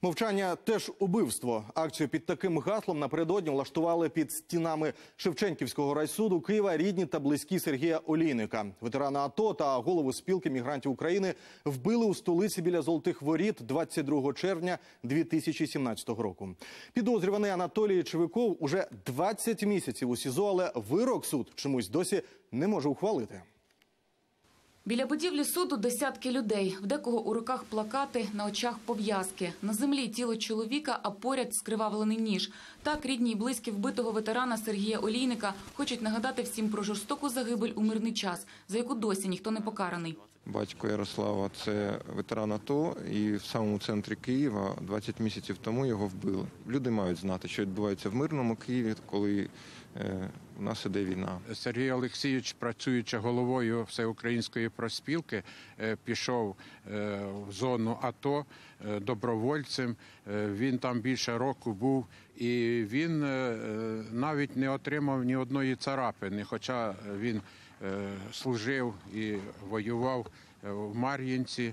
Мовчання – теж убивство. Акцію під таким гаслом напередодні влаштували під стінами Шевченківського райсуду Києва рідні та близькі Сергія Олійника. Ветерана АТО та голову спілки мігрантів України вбили у столиці біля Золотих Воріт 22 червня 2017 року. Підозрюваний Анатолій Чевиков уже 20 місяців у СІЗО, але вирок суд чомусь досі не може ухвалити. Біля будівлі суду десятки людей. В декого у руках плакати, на очах пов'язки. На землі тіло чоловіка, а поряд скривавлений ніж. Так рідні й близькі вбитого ветерана Сергія Олійника хочуть нагадати всім про жорстоку загибель у мирний час, за яку досі ніхто не покараний. Батько Ярослава – це ветеран АТО, і в самому центрі Києва 20 місяців тому його вбили. Люди мають знати, що відбувається в мирному Києві, коли у нас іде війна. Сергій Олексійович, працюючи головою Всеукраїнської профспілки, пішов в зону АТО добровольцем. Він там більше року був, і він навіть не отримав ні одної царапини, хоча він служив і воював в Мар'їнці,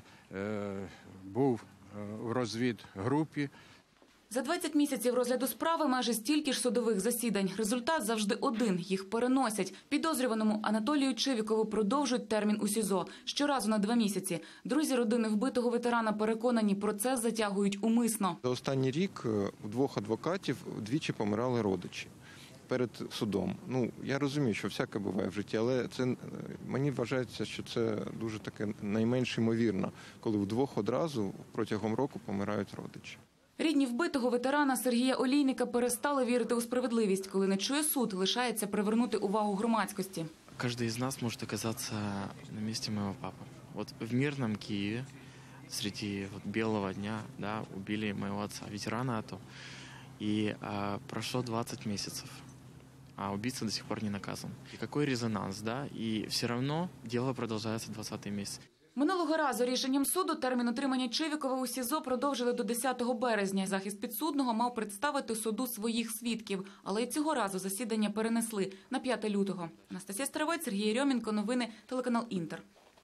був в розвідгрупі. За 20 місяців розгляду справи майже стільки ж судових засідань. Результат завжди один – їх переносять. Підозрюваному Анатолію Чевікову продовжують термін у СІЗО. Щоразу на 2 місяці. Друзі родини вбитого ветерана переконані, процес затягують умисно. За останній рік у 2 адвокатів двічі помирали родичі перед судом. Я розумію, що всяке буває в житті, але мені вважається, що це дуже таке найменш ймовірно, коли в 2 одразу протягом року помирають родичі. Рідні вбитого ветерана Сергія Олійника перестали вірити у справедливість. Коли не чує суд, лишається привернути увагу громадськості. Каждый из нас может оказаться на месте моего папы. Вот в мирном Киеве, среди белого дня, убили моего отца, ветерана АТО. И прошло 20 месяцев, а убийца до сих пор не наказан. И какой резонанс, и все равно дело продолжается 20-й месяц. Минулого разу рішенням суду термін утримання Чевікова у СІЗО продовжили до 10 березня. Захист підсудного мав представити суду своїх свідків. Але і цього разу засідання перенесли на 5 лютого. Анастасія Старовець, Сергій Єрьомінко. Новини телеканал Інтер.